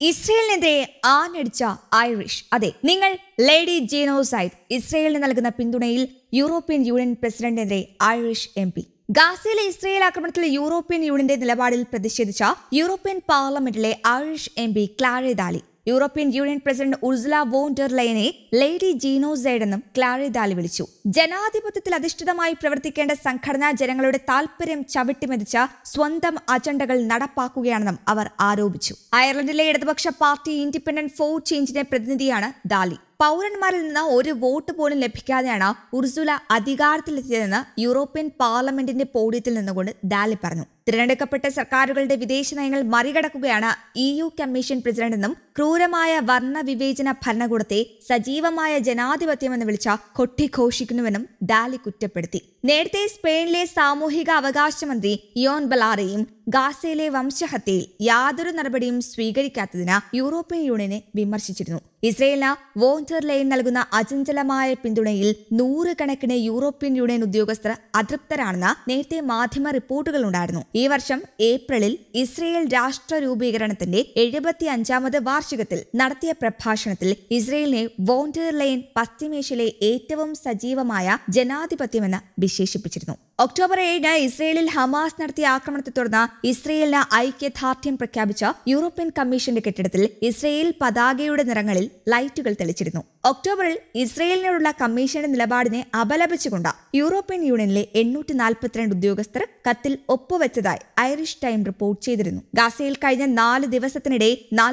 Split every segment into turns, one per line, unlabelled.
ഇസ്രയേലിനെതിരെ ആഞ്ഞടിച്ച Irish. അതെ, നിങ്ങൾ lady genocide. ഇസ്രയേലിന് നൽകുന്ന പിന്തുണയിൽ യൂറോപ്യൻ യൂണിയൻ പ്രസിഡന്റിനെതിരെ ഐറിഷ് MP. ഗാസയിലെ ഇസ്രയേൽ ആക്രമണത്തിൽ യൂറോപ്യൻ യൂണിയന്റെ നിലപാടിൽ പ്രതിഷേധിച്ച യൂറോപ്യൻ പാർലമെന്റിലെ Irish MP Clare Daly European union president Ursula von der ലയനെ ലേഡി ജീനോസൈഡ് എന്നും ക്ലാരെ ദാലി വിളിച്ചു. ജനാധിപത്യത്തിൽ അധിഷ്ഠിതമായി പ്രവർത്തിക്കേണ്ട സംഘടന ജനങ്ങളുടെ താൽപര്യം ചവിട്ടിമെതിച്ച സ്വന്തം അജണ്ടകൾ നടപ്പാക്കുകയാണെന്നും അവർ ആരോപിച്ചു. അയർലൻഡിലെ ഇടതുപക്ഷ പാർട്ടി ഇൻഡിപെൻഡന്റ് ഫോർ ചേഞ്ചിന്റെ പ്രതിനിധിയാണ് ദാലി. പൗരന്മാരിൽ നിന്ന് ഒരു വോട്ട് പോലും ലഭിക്കാതെയാണ് ഉർസുല അധികാരത്തിലെത്തിയതെന്ന് യൂറോപ്യൻ പാർലമെന്റിന്റെ പോഡിയത്തിൽ നിന്നുകൊണ്ട് ദാലി പറഞ്ഞു. തിരഞ്ഞെടുക്കപ്പെട്ട സർക്കാരുകളുടെ വിദേശ നയങ്ങൾ മറികടക്കുകയാണ് EU കമ്മീഷൻ പ്രസിഡന്റെന്നും ക്രൂരമായ വർണ്ണവിവേചന ഭരണകൂടത്തെ സജീവമായ ജനാധിപത്യമെന്ന് വിളിച്ച കൊട്ടിഘോഷിക്കുന്നുവെന്നും ദാലി കുറ്റപ്പെടുത്തി. നേരത്തെ സ്പെയിനിലെ സാമൂഹിക അവകാശ മന്ത്രി യോൺ ബലാറയും ഗാസയിലെ വംശഹത്യയിൽ യാതൊരു നടപടിയും സ്വീകരിക്കാത്തതിന് യൂറോപ്യൻ യൂണിയനെ വിമർശിച്ചിരുന്നു. ഇസ്രയേലിന് വോൺ ഡെർ ലയൻ നൽകുന്ന അചഞ്ചലമായ പിന്തുണയിൽ നൂറുകണക്കിന് യൂറോപ്യൻ യൂണിയൻ ഉദ്യോഗസ്ഥർ അതൃപ്തരാണെന്ന് നേരത്തെ മാധ്യമ റിപ്പോർട്ടുകൾ ഉണ്ടായിരുന്നു. ഈ വർഷം ഏപ്രിലിൽ ഇസ്രയേൽ രാഷ്ട്ര രൂപീകരണത്തിന്റെ 75ാമത് വാർഷികത്തിൽ നടത്തിയ പ്രഭാഷണത്തിൽ ഇസ്രയേലിനെ വോൺ ഡെർ ലയൻ പശ്ചിമേഷ്യയിലെ ഏറ്റവും സജീവമായ ജനാധിപത്യമെന്ന് വിശേഷിപ്പിച്ചിരുന്നു. ഒക്ടോബർ 7 ഇസ്രയേലിൽ ഹമാസ് നടത്തിയ ആക്രമണത്തെ തുടർന്ന് ഇസ്രയേലിന് ഐക്യദാർഢ്യം പ്രഖ്യാപിച്ച യൂറോപ്യൻ കമ്മീഷന്റെ കെട്ടിടത്തിൽ ഇസ്രയേൽ പതാകയുടെ നിറങ്ങളിൽ ലൈറ്റുകൾ തെളിച്ചിരുന്നു. ഒക്ടോബറിൽ ഇസ്രയേലിനോടുള്ള കമ്മീഷന്റെ നിലപാടിനെ അപലപിച്ചുകൊണ്ട് യൂറോപ്യൻ യൂണിയനിലെ 842 ഉദ്യോഗസ്ഥർ കത്തിൽ ഒപ്പുവെച്ചതായി ഐറിഷ് ടൈം റിപ്പോർട്ട് ചെയ്തിരുന്നു. ഗാസയിൽ കഴിഞ്ഞ 4 ദിവസത്തിനിടെ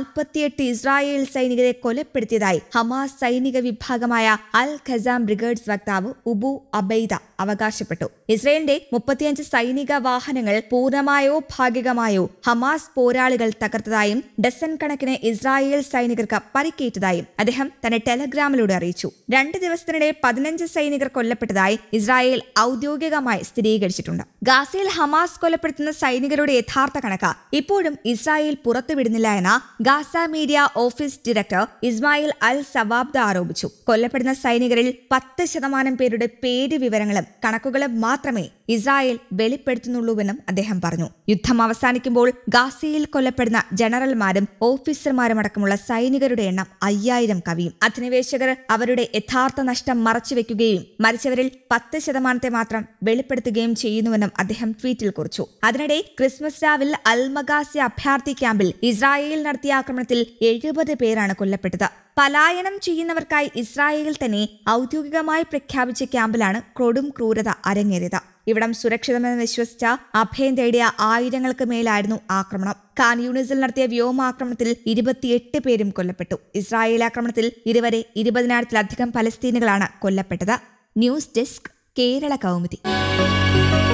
48 ഇസ്രായേൽ സൈനികരെ കൊലപ്പെടുത്തിയതായി ഹമാസ് സൈനിക വിഭാഗമായ അൽ ഖസാം ബ്രിഗേഡ്സ് വക്താവ് ഉബു അബൈദ അവകാശപ്പെട്ടു. ഇസ്രയേലിന്റെ 35 സൈനിക വാഹനങ്ങൾ പൂർണ്ണമായോ ഭാഗികമായോ ഹമാസ് പോരാളികൾ തകർത്തതായും ഡസൻ കണക്കിന് ഇസ്രായേൽ സൈനികർക്ക് പരിക്കേറ്റതായും അദ്ദേഹം തന്റെ ടെലഗ്രാമിലൂടെ അറിയിച്ചു. 2 ദിവസത്തിനിടെ 15 സൈനികർ കൊല്ലപ്പെട്ടതായി ഇസ്രായേൽ ഔദ്യോഗികമായി സ്ഥിരീകരിച്ചിട്ടുണ്ട്. ഗാസയിൽ ഹമാസ് കൊലപ്പെടുത്തുന്ന സൈനികരുടെ യഥാർത്ഥ കണക്ക് ഇപ്പോഴും ഇസ്രായേൽ പുറത്തുവിടുന്നില്ല എന്ന് Gaza media office director Ismail al Thawabta ആരോപിച്ചു. കൊല്ലപ്പെടുന്ന സൈനികരിൽ 10% പേരുടെ പേര് വിവരങ്ങളും കണക്കുകളും മാത്രമേ ഇസ്രായേൽ വെളിപ്പെടുത്തുന്നുള്ളൂവെന്നും അദ്ദേഹം പറഞ്ഞു. യുദ്ധം അവസാനിക്കുമ്പോൾ ഗാസയിൽ കൊല്ലപ്പെടുന്ന ജനറൽമാരും ഓഫീസർമാരും അടക്കമുള്ള സൈനികരുടെ എണ്ണം 5000 കവിയും. അധിനിവേശകർ അവരുടെ യഥാർത്ഥ നഷ്ടം മറച്ചുവെക്കുകയും മരിച്ചവരിൽ 10% മാത്രം വെളിപ്പെടുത്തുകയും ചെയ്യുന്നുവെന്നും അദ്ദേഹം ട്വീറ്റിൽ കുറിച്ചു. അതിനിടെ ക്രിസ്മസ് രാവിൽ അൽ മഗാസി അഭയാർത്ഥി ക്യാമ്പിൽ ഇസ്രായേൽ നടത്തിയ ആക്രമണത്തിൽ 70 പേരാണ് കൊല്ലപ്പെട്ടത്. പലായനം ചെയ്യുന്നവർക്കായി ഇസ്രായേൽ തന്നെ ഔദ്യോഗികമായി പ്രഖ്യാപിച്ച ക്യാമ്പിലാണ് കൊടും ക്രൂരത അരങ്ങേറിയത്. ഇവിടം സുരക്ഷിതമെന്ന് വിശ്വസിച്ച അഭയം തേടിയ ആയിരങ്ങൾക്ക് മേലായിരുന്നു ആക്രമണം. ഖാൻ യൂണിസിൽ നടത്തിയ വ്യോമാക്രമണത്തിൽ 28 പേരും കൊല്ലപ്പെട്ടു. ഇസ്രായേൽ ആക്രമണത്തിൽ ഇതുവരെ 20,000-ലധികം പലസ്തീനുകളാണ് കൊല്ലപ്പെട്ടത്. News desk, Kerala Kaumudi.